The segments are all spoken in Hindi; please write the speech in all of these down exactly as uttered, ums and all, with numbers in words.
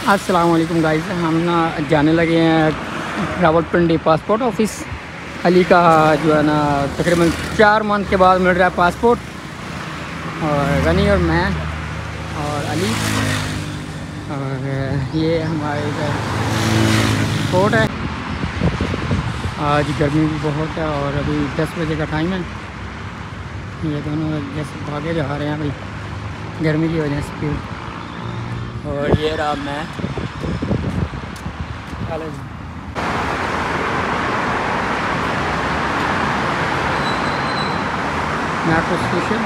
अस्सलाम वालेकुम गाइस, हम ना जाने लगे हैं रावलपिंडी पासपोर्ट ऑफिस। अली का जो है ना तकरीबन चार मंथ के बाद मिल रहा है पासपोर्ट, और गनी और मैं और अली, और ये हमारे इधर पासपोर्ट है। आज गर्मी भी बहुत है और अभी दस बजे का टाइम है। ये दोनों जैसे भागे जा रहे हैं भाई गर्मी की वजह से। और ये रहा मैं मेट्रो स्टेशन।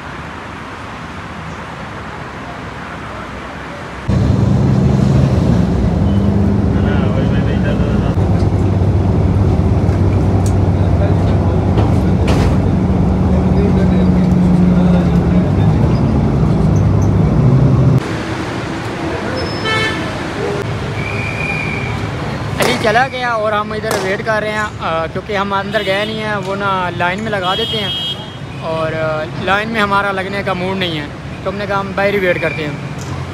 चला गया और हम इधर वेट कर रहे हैं, क्योंकि हम अंदर गए नहीं हैं। वो ना लाइन में लगा देते हैं और लाइन में हमारा लगने का मूड नहीं है, तो हमने कहा हम बाहर ही वेट करते हैं।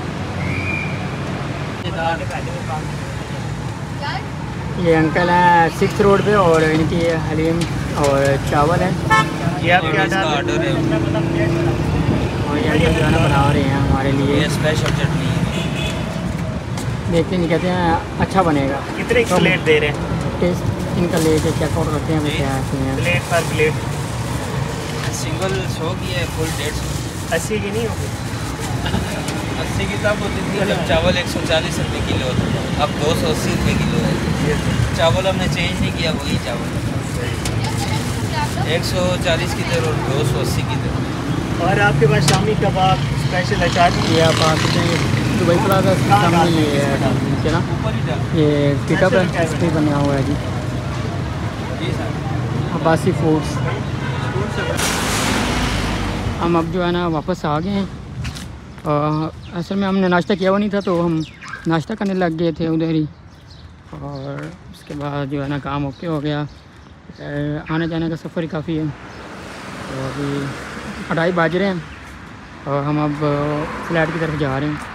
ये अंकल हैं सिक्स रोड पे और इनकी हलीम और चावल है। ये आप क्या ऑर्डर है? और ये अंकल जो है ना बना रहे हैं हमारे लिए स्पेशल चटनी। देखते नहीं, कहते हैं अच्छा बनेगा। कितने तो प्लेट दे रहे हैं? टेस्ट इनका ले के चेक आउट करते हैं। क्या है प्लेट पर प्लेट? सिंगल सौ की है, फुल डेढ़ सौ। अस्सी की नहीं होगी? अस्सी की तब होती थी जब चावल एक सौ चालीस रुपये किलो होता है, अब दो सौ अस्सी रुपये किलो है। चावल हमने चेंज नहीं किया, वही चावल एक सौ चालीस की दर और दो सौ अस्सी की दर। और आपके पास शामी कबाब स्पेशल अचार? ये आप आ सकते हैं दुबई प्लाजा के सामने, ये नीचे ना ये पिकअप है, इस पर बना हुआ है जी अब्बासी फूड्स। हम अब जो है ना वापस आ गए हैं। असल में हमने नाश्ता किया हुआ नहीं था, तो हम नाश्ता करने लग गए थे उधर ही, और उसके बाद जो है ना काम ओके हो गया। आने जाने का सफ़र ही काफ़ी है, तो अभी अढ़ाई बज रहे हैं और हम अब फ्लैट की तरफ जा रहे हैं।